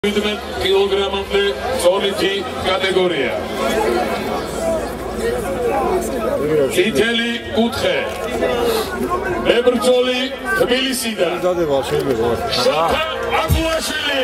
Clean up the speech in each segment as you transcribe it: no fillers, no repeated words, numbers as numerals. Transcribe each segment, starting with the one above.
კილოგრამამდე წონითი კატეგორია. წითელი კუთხე. მებრძოლი თბილისიდან. შოთა აგულაშვილი.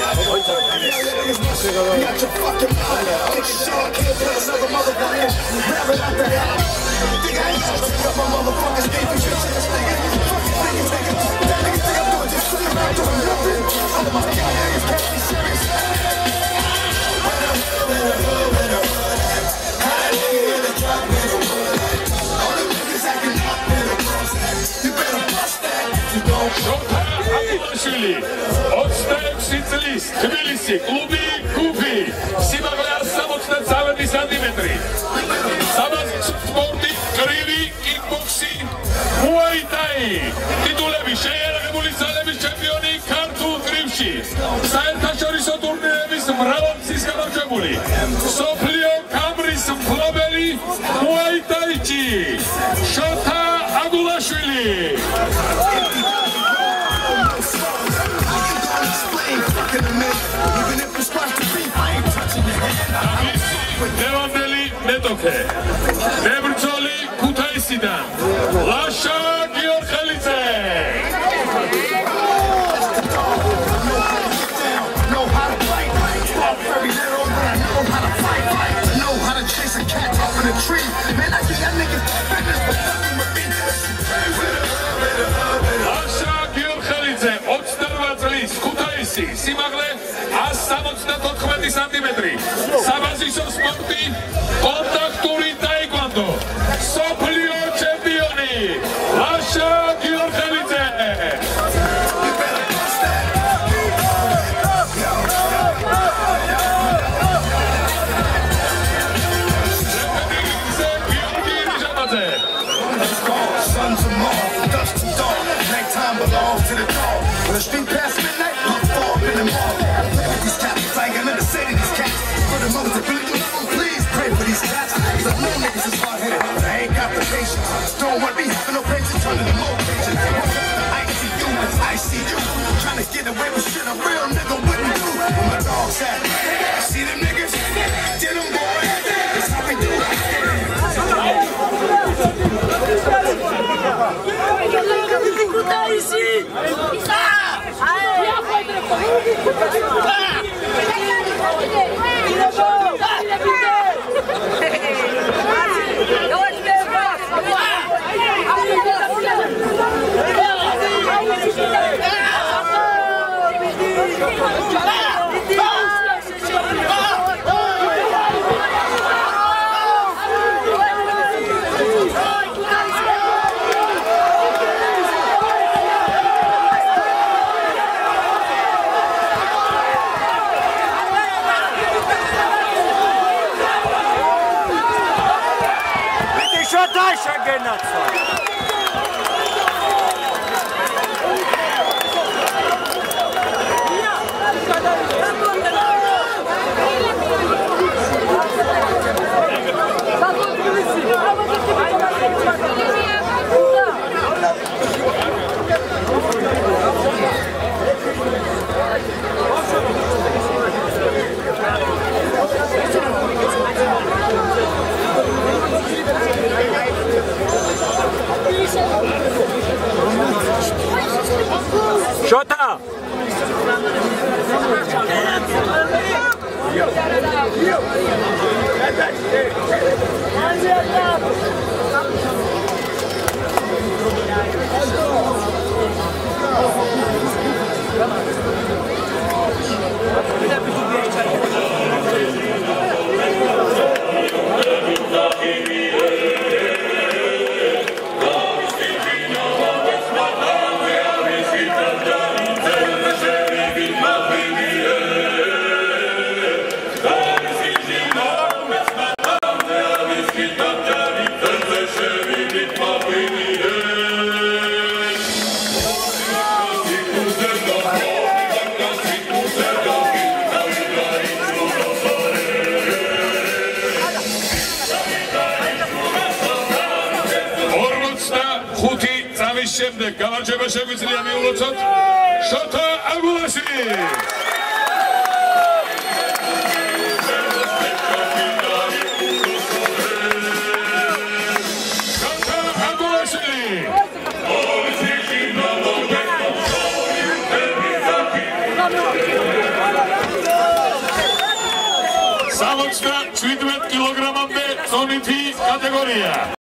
შოთა აგულაშვილი 26 წლის თბილისი კლუბი გუფი სიმაღლე 173 სანტიმეტრი საბაზისო სპორტი კრივი კიკბოქსი მუაი თაი ტიტულები შეიარაღებული ძალების ჩემპიონი ქართულ კრივში საერთაშორისო ტურნირების მრავალგზის გამარჯვებული მსოფლიო კამრის მფლობელი მუაი თაიში შოთა აგულაშვილი. ლევანდელი მეტოქე მებრძოლი ქუთაისიდან ლაშა გიორხელიძე. ლაშა გიორხელიძე 28 წლის ქუთაისი სიმაღლე 174 სანტიმეტრი საბაზისო სპორტი კონტაქტური ტაიკვანდო მსოფლიო ჩემპიონი ლაშა გიორხელიძე. The street past midnight, I'm far in the mall. Look at these cats, I ain't gonna say to these cats. For the moment, please pray for these cats. Cause I know niggas is hard-headed, I ain't got the patience. Don't want me having no patience, turning them more patience. I see you, I see you, trying to get away with shit a real nigga wouldn't do. Where my dogs at? See them niggas? Get them boys, that's how we do it. Shota! შემდეგ გამარჯვება შეგვიძლია მიულოცოთ შოთა აგულაშვილი. 67 კილოგრამამდე წონითი კატეგორია.